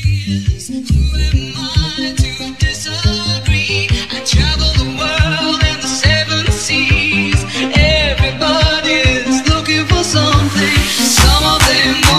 Who am I to disagree? I travel the world and the seven seas. Everybody's looking for something. Some of them